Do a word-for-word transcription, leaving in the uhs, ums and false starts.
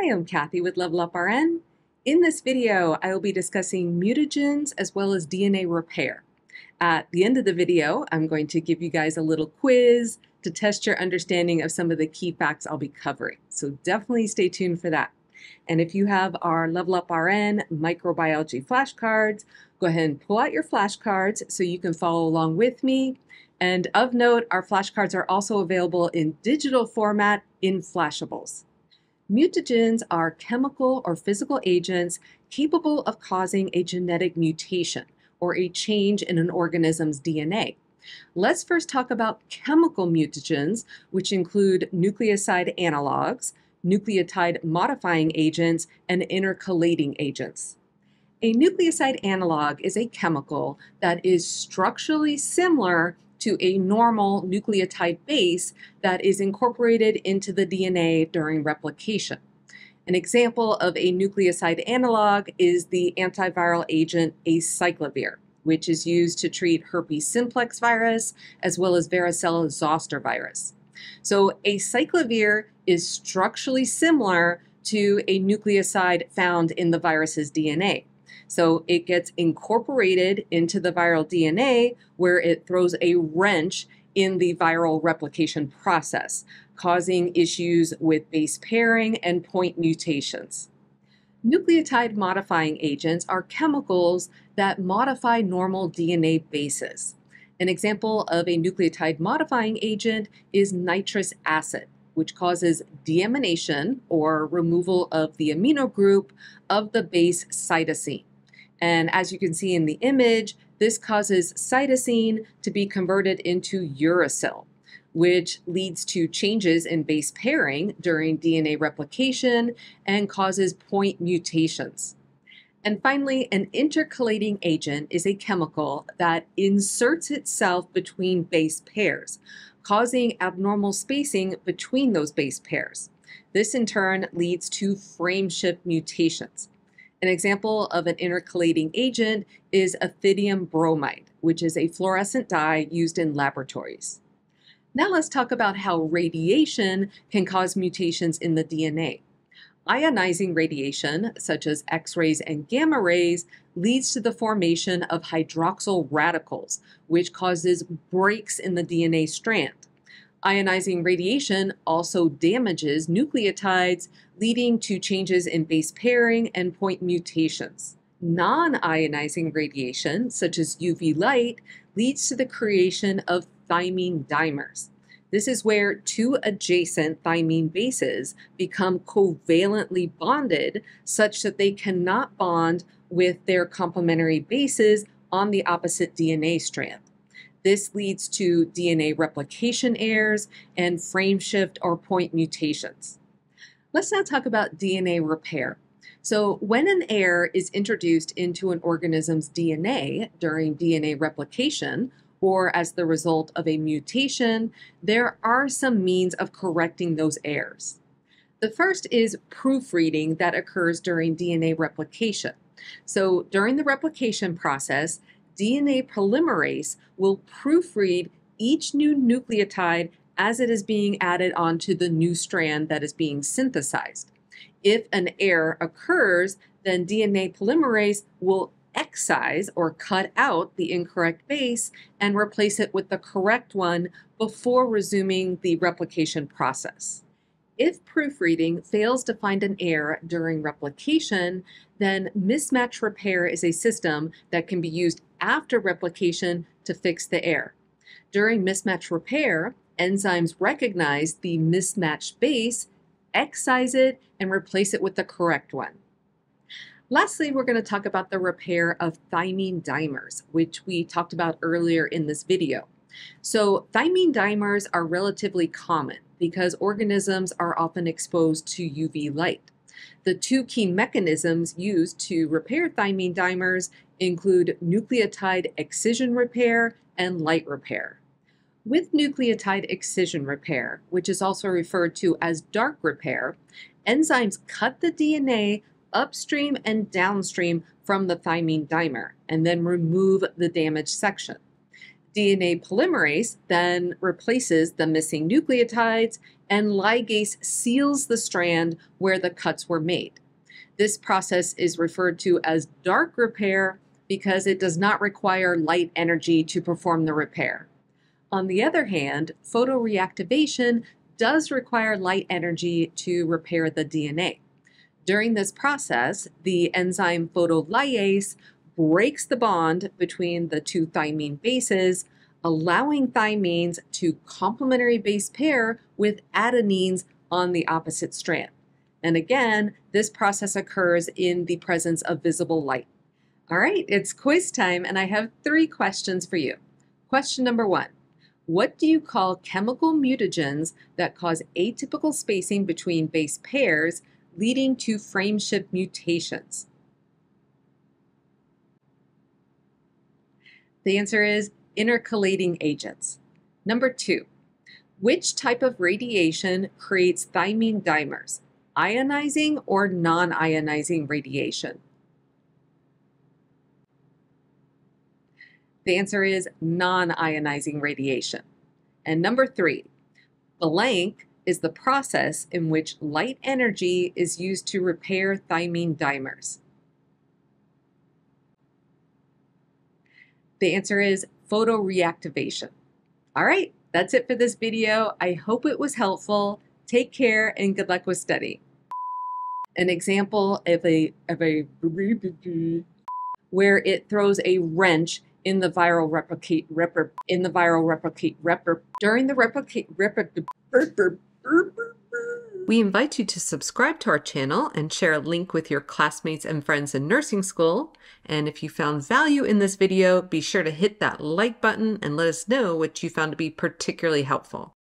Hi, I'm Cathy with Level Up R N. In this video, I will be discussing mutagens as well as D N A repair. At the end of the video, I'm going to give you guys a little quiz to test your understanding of some of the key facts I'll be covering. So definitely stay tuned for that. And if you have our Level Up R N microbiology flashcards, go ahead and pull out your flashcards so you can follow along with me. And of note, our flashcards are also available in digital format in Flashables. Mutagens are chemical or physical agents capable of causing a genetic mutation or a change in an organism's D N A. Let's first talk about chemical mutagens, which include nucleoside analogs, nucleotide-modifying agents, and intercalating agents. A nucleoside analog is a chemical that is structurally similar to a normal nucleotide base that is incorporated into the D N A during replication. An example of a nucleoside analog is the antiviral agent acyclovir, which is used to treat herpes simplex virus as well as varicella zoster virus. So acyclovir is structurally similar to a nucleoside found in the virus's D N A. So it gets incorporated into the viral D N A where it throws a wrench in the viral replication process, causing issues with base pairing and point mutations. Nucleotide-modifying agents are chemicals that modify normal D N A bases. An example of a nucleotide-modifying agent is nitrous acid, which causes deamination or removal of the amino group of the base cytosine. And as you can see in the image, this causes cytosine to be converted into uracil, which leads to changes in base pairing during D N A replication and causes point mutations. And finally, an intercalating agent is a chemical that inserts itself between base pairs, causing abnormal spacing between those base pairs. This in turn leads to frameshift mutations. An example of an intercalating agent is ethidium bromide, which is a fluorescent dye used in laboratories. Now let's talk about how radiation can cause mutations in the D N A. Ionizing radiation, such as X-rays and gamma rays, leads to the formation of hydroxyl radicals, which causes breaks in the D N A strand. Ionizing radiation also damages nucleotides, leading to changes in base pairing and point mutations. Non-ionizing radiation, such as U V light, leads to the creation of thymine dimers. This is where two adjacent thymine bases become covalently bonded such that they cannot bond with their complementary bases on the opposite D N A strand. This leads to D N A replication errors and frameshift or point mutations. Let's now talk about D N A repair. So when an error is introduced into an organism's D N A during D N A replication, or as the result of a mutation, there are some means of correcting those errors. The first is proofreading that occurs during D N A replication. So during the replication process, D N A polymerase will proofread each new nucleotide as it is being added onto the new strand that is being synthesized. If an error occurs, then D N A polymerase will excise or cut out the incorrect base and replace it with the correct one before resuming the replication process. If proofreading fails to find an error during replication, then mismatch repair is a system that can be used after replication to fix the error. During mismatch repair, enzymes recognize the mismatched base, excise it, and replace it with the correct one. Lastly, we're going to talk about the repair of thymine dimers, which we talked about earlier in this video. So thymine dimers are relatively common because organisms are often exposed to U V light. The two key mechanisms used to repair thymine dimers include nucleotide excision repair and light repair. With nucleotide excision repair, which is also referred to as dark repair, enzymes cut the D N A upstream and downstream from the thymine dimer and then remove the damaged section. D N A polymerase then replaces the missing nucleotides, and ligase seals the strand where the cuts were made. This process is referred to as dark repair because it does not require light energy to perform the repair. On the other hand, photoreactivation does require light energy to repair the D N A. During this process, the enzyme photolyase breaks the bond between the two thymine bases, allowing thymines to complementary base pair with adenines on the opposite strand. And again, this process occurs in the presence of visible light. All right, it's quiz time, and I have three questions for you. Question number one. What do you call chemical mutagens that cause atypical spacing between base pairs, leading to frameshift mutations? The answer is intercalating agents. Number two, which type of radiation creates thymine dimers, ionizing or non-ionizing radiation? The answer is non-ionizing radiation. And number three, blank is the process in which light energy is used to repair thymine dimers. The answer is photoreactivation. All right, that's it for this video. I hope it was helpful. Take care and good luck with study. An example of a, of a where it throws a wrench in the viral replicate repr in the viral replicate repr during the replicate repr. We invite you to subscribe to our channel and share a link with your classmates and friends in nursing school. And if you found value in this video, be sure to hit that like button and let us know what you found to be particularly helpful.